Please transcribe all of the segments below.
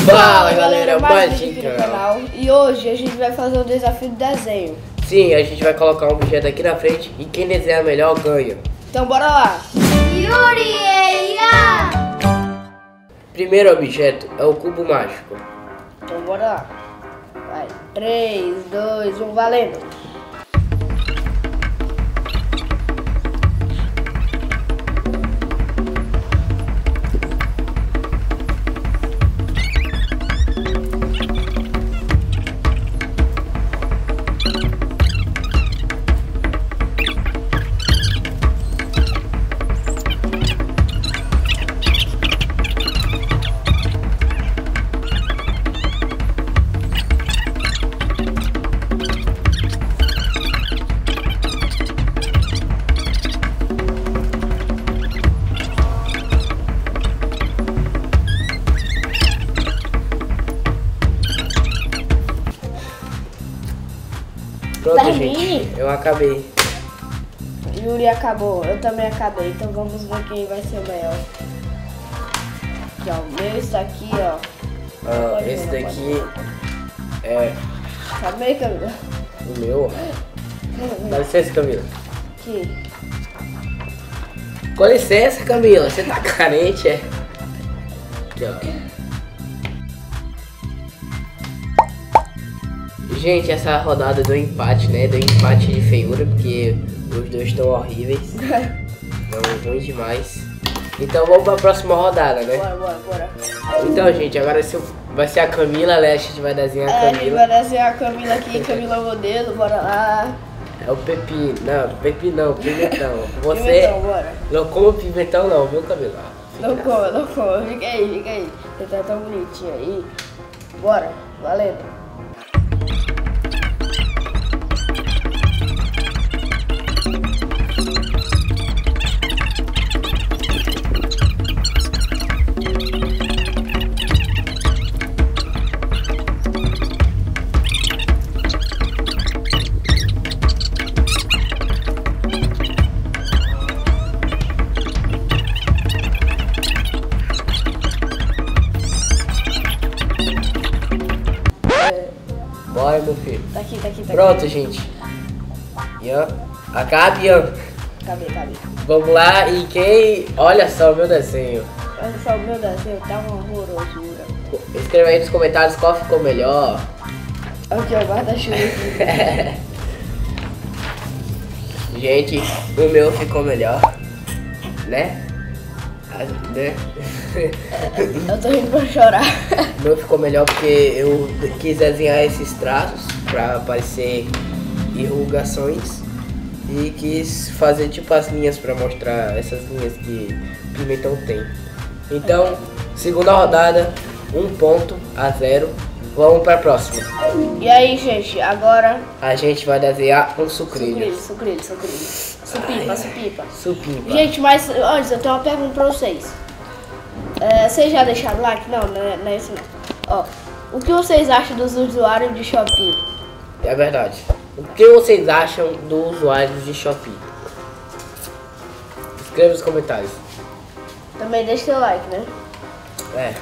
Fala galera, mais aqui no canal. E hoje a gente vai fazer um desafio de desenho. Sim, a gente vai colocar um objeto aqui na frente e quem desenhar melhor ganha. Então bora lá. Primeiro objeto é o cubo mágico. Então bora lá. Vai, 3, 2, 1, valendo. Pronto, Termine. gente, eu acabei. Yuri acabou, eu também acabei, então vamos ver quem vai ser o melhor. Aqui, ó, o meu está aqui, ó. Pode Esse ver, daqui é Calma aí, Camila. o meu. Dá licença, Camila. Aqui. Com licença, Camila, você tá carente, é? Aqui, ó. Gente, essa rodada deu empate, né? Deu empate de feiura, porque os dois estão horríveis. Estão ruins demais. Então vamos pra próxima rodada, né? Bora. Então, gente, agora vai ser a Camila, né? A gente vai desenhar a A gente Camila. vai desenhar a Camila aqui, Camila modelo, bora lá. É o Pepino. Não, Pepino não, Pimentão. Você Pimentão, bora. não come pimentão não, viu, Camila? Não come, fica aí. Você tá tão bonitinho aí. Bora, valendo. Bora, meu filho. Tá aqui. Pronto, gente. Ian, acabe, Ian. Acabei. Vamos lá e quem... Olha só o meu desenho. Olha só, o meu desenho tá uma horrorosura. Escreva aí nos comentários qual ficou melhor. Aqui, ó, guarda-chuva. Gente, o meu ficou melhor. Né? Né? Eu tô indo pra chorar. O meu ficou melhor porque eu quis desenhar esses traços pra aparecer enrugações e quis fazer tipo as linhas pra mostrar essas linhas que Pimentão tem. Então, segunda rodada, 1-0. Vamos pra próxima. E aí, gente, agora... A gente vai desenhar um sucrilho. Sucrilho. Supipa. Supimpa. Gente, mas antes eu tenho uma pergunta pra vocês. Vocês já deixaram like? Não é isso não. Ó, o que vocês acham dos usuários de Shopee? É verdade. O que vocês acham dos usuários de Shopee? Escreva nos comentários. Também deixa seu like, né? É.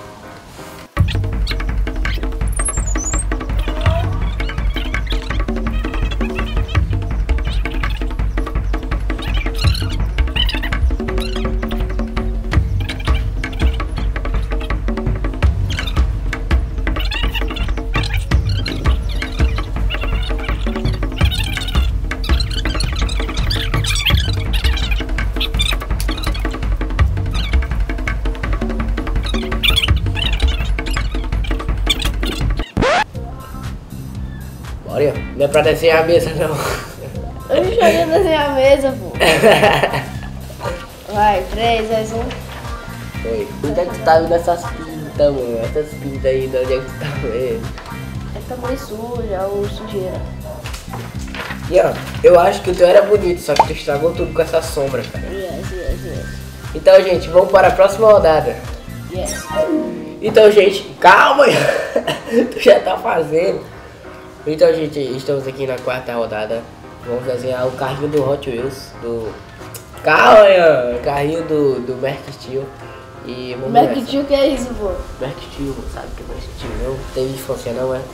Olha, não é pra desenhar a mesa não. Eu já ia desenhar a mesa, pô. Vai, 3, 2, 1. Oi. Onde é que tu tá vendo essas pintas, mano? Essas pintas aí, de onde é que tu tá vendo? Tá meio suja ou sujeira. Ian, eu acho que o teu era bonito, só que tu estragou tudo com essa sombra, cara. Yes. Então, gente, vamos para a próxima rodada. Yes. Então, gente, calma, tu já tá fazendo. Então, gente, estamos aqui na quarta rodada. Vamos desenhar o carrinho do Hot Wheels, do... Calma, carrinho do Merc Steel. E vamos Mac nessa. Tio, que é isso, pô? Mac Tio, sabe que é Mac Tio? Não teve infância não, é?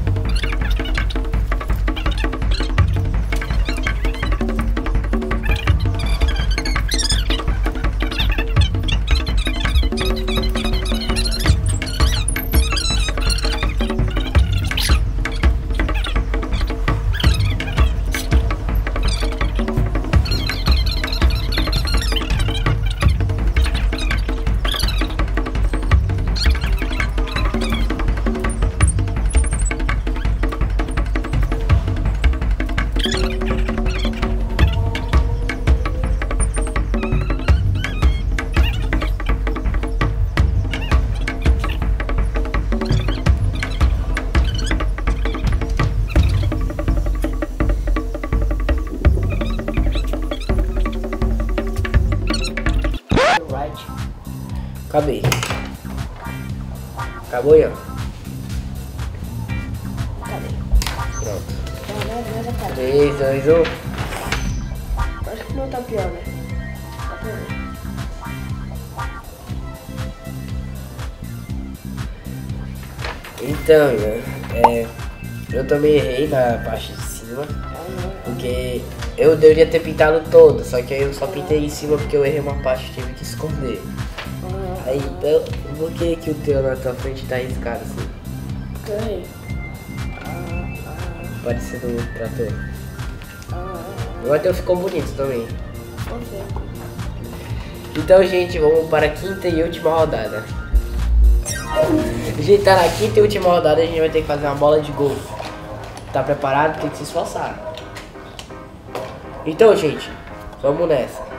Acabei. Acabou aí, ó. Cadê? Pronto. Beleza, cara. 3, 2, 1. Acho que não tá pior, né? Tá pior. Então, eu também errei na parte de cima. Porque eu deveria ter pintado todo, só que aí eu só pintei em cima porque eu errei uma parte e tive que esconder. Aí então, por que o teu na tua frente tá riscado assim? Ok. Parecendo um trator. O teu ficou bonito também. Ok. Então, gente, vamos para a quinta e última rodada. A gente tá na quinta e última rodada, a gente vai ter que fazer uma bola de golfe. Tá preparado? Tem que se esforçar. Então, gente, vamos nessa.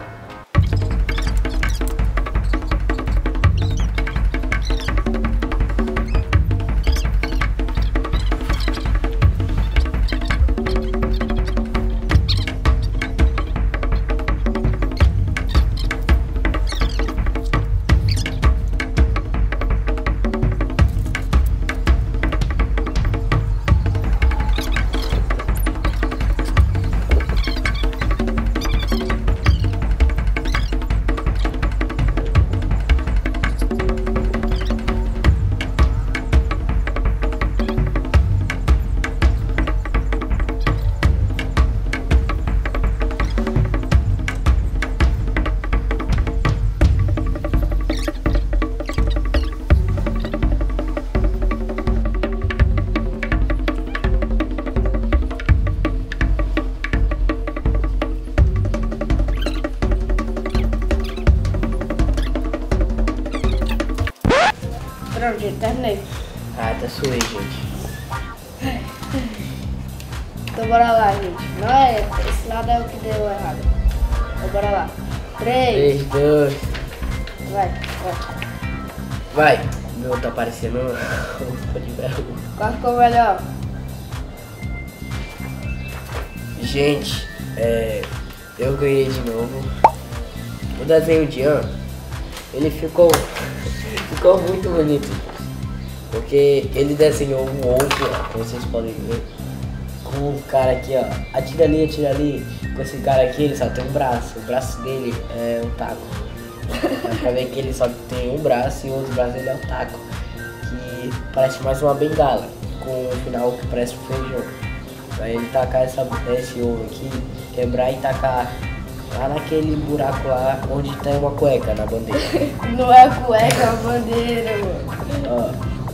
Pronto, gente, terminei. Ah, tá suei, gente. Então bora lá, gente. Não é esse lado é o que deu errado. Então bora lá. 3, 3, 2, vai. vai. Meu, tá parecendo um de vergonha. Qual ficou melhor? Gente, eu ganhei de novo. O desenho de Ian, ele ficou muito bonito, porque ele desenhou um ovo, ó, como vocês podem ver, com um cara aqui, ó, atira ali, com esse cara aqui, ele só tem um braço, o braço dele é um taco. Dá pra ver que ele só tem um braço e o outro braço dele é um taco, que parece mais uma bengala, com um final que parece um feijão. Pra ele tacar esse ovo aqui, quebrar e tacar lá naquele buraco lá onde tem uma cueca na bandeira. Não é cueca, é uma bandeira, mano.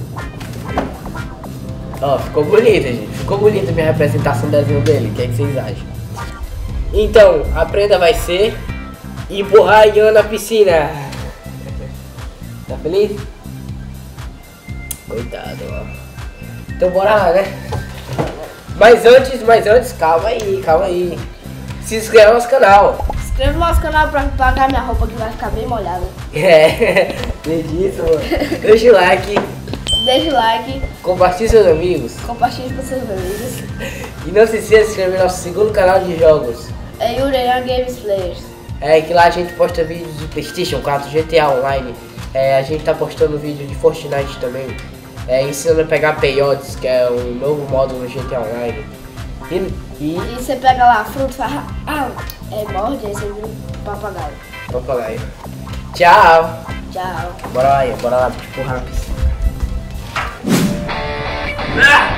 Ó, ficou bonito, gente. Ficou bonita a minha representação do desenho dele. O que é que vocês acham? Então, a prenda vai ser empurrar a Ian na piscina. Tá feliz? Coitado, ó. Então bora lá, né? Mas antes, calma aí. Se inscreva no nosso canal. Se inscreva no nosso canal pra pagar minha roupa que vai ficar bem molhada. Nem disso, mano. Deixa o like, Deixa o like, compartilhe com seus amigos. compartilhe com seus amigos. E não se esqueça de se inscrever no nosso segundo canal de jogos. É Yurian Games Players. Que lá a gente posta vídeos de PlayStation 4, GTA Online. A gente tá postando vídeo de Fortnite também. Ensinando a pegar peiotes, que é um novo modo no GTA Online. E você pega lá a fruta e fala, morde, aí você vira um papagaio. papagaio. Tchau! Tchau. Bora lá, te empurrar na piscina.